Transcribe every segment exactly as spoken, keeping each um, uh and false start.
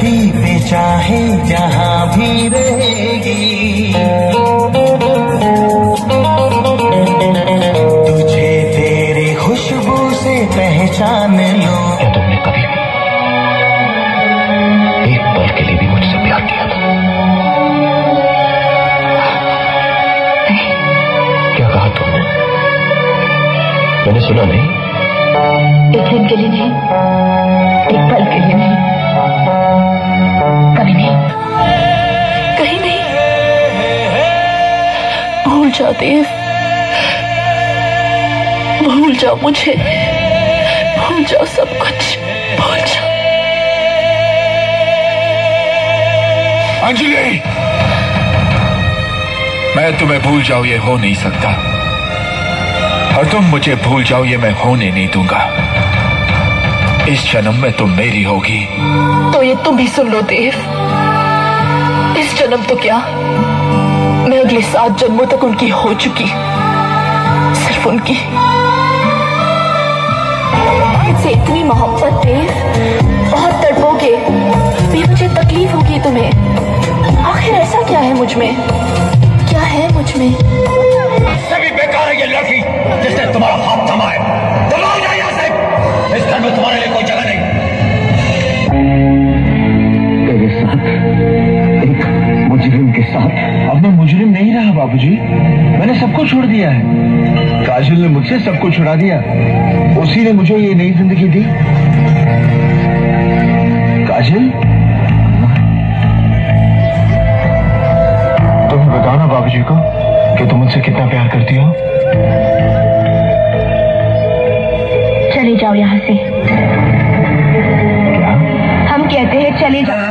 धरती पे चाहे जहाँ भी रहेगी, तुझे तेरी खुशबू से पहचान लो। क्या तुमने कभी भी एक पल के लिए भी मुझसे प्यार किया था? नहीं। क्या कहा तुमने? मैंने सुना नहीं। एक दिन के लिए नहीं, एक पल के लिए नहीं, कभी नहीं, कहीं नहीं। भूल जाओ देव, भूल जाओ मुझे, भूल जाओ सब कुछ, भूल जाओ। अंजलि, मैं तुम्हें भूल जाऊं ये हो नहीं सकता, और तुम मुझे भूल जाओ ये मैं होने नहीं दूंगा। इस जन्म में तुम मेरी होगी। तो ये तुम भी सुन लो देव, इस जन्म तो क्या, मैं अगले सात जन्मों तक उनकी हो चुकी, सिर्फ उनकी। मुझसे इतनी मोहब्बत देव, बहुत तड़पोगे, मुझे तकलीफ होगी तुम्हें। आखिर ऐसा क्या है मुझ में, क्या है मुझ में? सभी बेकार है ये लड़की जिसने तुम्हारा हाथ थमा है। दबाओ जाए यहाँ से, इस घर में तुम्हारे लिए कोई जगह नहीं। तेरे साथ, एक मुजरिम के साथ। अब मैं मुजरिम नहीं रहा बाबूजी, मैंने सबको छोड़ दिया है। काजल ने मुझसे सबको छुड़ा दिया, उसी ने मुझे ये नई जिंदगी दी। काजल, तुम्हें बताओ ना बाबूजी को कि तुम मुझसे कितना प्यार करती हो। चले जाओ यहाँ से। क्या? हम कहते हैं चले जाओ।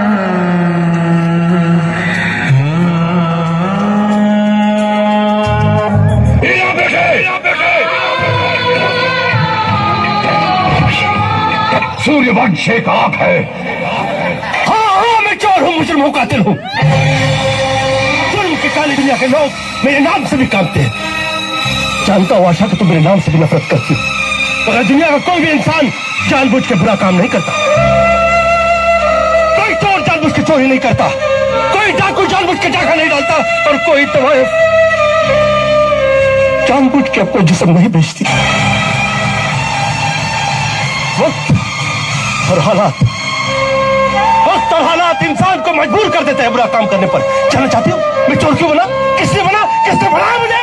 सूर्यवंश एक आंख है। हाँ हाँ, मैं चोर हूँ, मुजरिम हूँ, कातिल हूँ। जुर्म की काली दुनिया के लोग मेरे नाम से भी कांपते हैं। जानता हूँ आशा कि तुम मेरे नाम से भी नफरत करती हो, मगर दुनिया का कोई भी इंसान जानबूझ के बुरा काम नहीं करता। कोई चोर जानबूझ के चोरी नहीं करता, कोई डाकू जानबूझ के डाका नहीं डालता, और कोई तवायफ जानबूझ के अपना जिस्म नहीं बेचती। वक्त और हालात, वक्त और हालात इंसान को मजबूर कर देते हैं बुरा काम करने पर। जानना चाहती हूँ मैं चोर क्यों बना, किसने बना, किसने बनाया मुझे?